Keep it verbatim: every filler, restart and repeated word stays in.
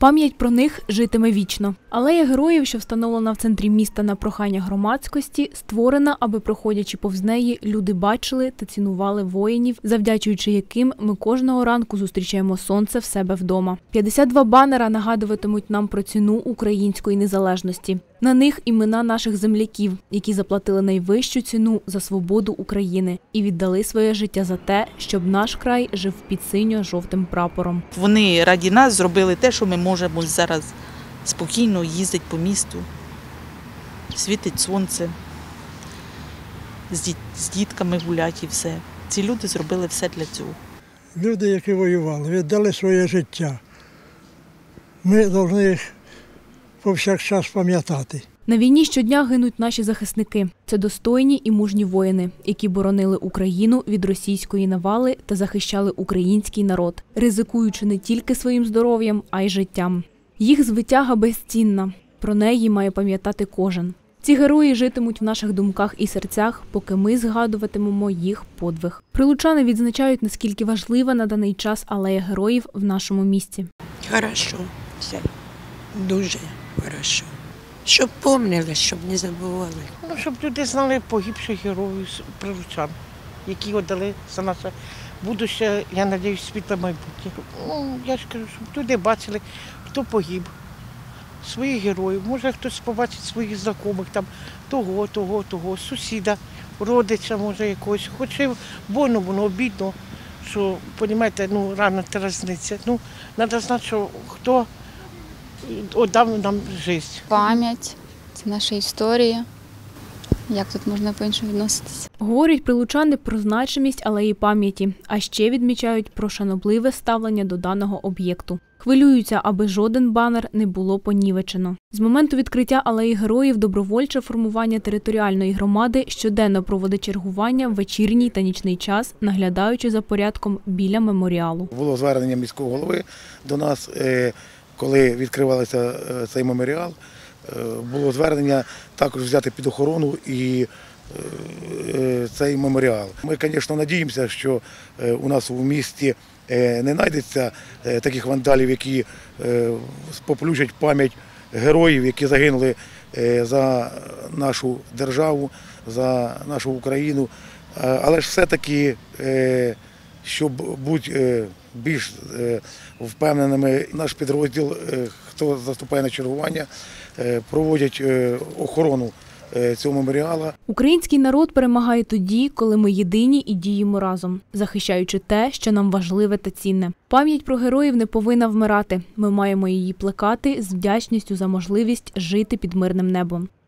Пам'ять про них житиме вічно. Алея героїв, що встановлена в центрі міста на прохання громадськості, створена, аби, проходячи повз неї, люди бачили та цінували воїнів, завдячуючи яким ми кожного ранку зустрічаємо сонце в себе вдома. п'ятдесят два банера нагадуватимуть нам про ціну української незалежності. На них імена наших земляків, які заплатили найвищу ціну за свободу України і віддали своє життя за те, щоб наш край жив під синьо-жовтим прапором. Вони раді нас зробили те, що ми можемо зараз спокійно їздити по місту, світить сонце, з дітками гуляти і все. Ці люди зробили все для цього. Люди, які воювали, віддали своє життя. Ми повинні їх повсякчас пам'ятати. На війні щодня гинуть наші захисники. Це достойні і мужні воїни, які боронили Україну від російської навали та захищали український народ, ризикуючи не тільки своїм здоров'ям, а й життям. Їх звитяга безцінна. Про неї має пам'ятати кожен. Ці герої житимуть в наших думках і серцях, поки ми згадуватимемо їх подвиг. Прилучани відзначають, наскільки важлива на даний час алея героїв в нашому місті. Хорошо, все. Дуже хорошо. Щоб пам'ятали, щоб не забували. Ну, щоб люди знали погибших героїв прилучан, які віддали за наше будуще, я сподіваюся, світле майбутнє. Ну, я ж кажу, щоб люди бачили, хто погиб, своїх героїв. Може, хтось побачить своїх знайомих, там, того, того, того, сусіда, родича, може, якогось. Хоч і больно, воно обідно, що, розумієте, ну, рано та різниця. Ну, треба знати, що хто віддав нам життя. Пам'ять – це наша історія. Як тут можна по-іншому відноситися? Говорять прилучани про значимість алеї пам'яті, а ще відмічають про шанобливе ставлення до даного об'єкту. Хвилюються, аби жоден банер не було понівечено. З моменту відкриття алеї героїв добровольче формування територіальної громади щоденно проводить чергування в вечірній та нічний час, наглядаючи за порядком біля меморіалу. Було звернення міського голови до нас, коли відкривався цей меморіал. Було звернення також взяти під охорону і цей меморіал. Ми, звісно, надіємося, що у нас у місті не знайдеться таких вандалів, які споплюжать пам'ять героїв, які загинули за нашу державу, за нашу Україну. Але ж все-таки, щоб бути більш впевненими, наш підрозділ, хто заступає на чергування, проводять охорону цього меморіалу. Український народ перемагає тоді, коли ми єдині і діємо разом, захищаючи те, що нам важливе та цінне. Пам'ять про героїв не повинна вмирати. Ми маємо її плекати з вдячністю за можливість жити під мирним небом.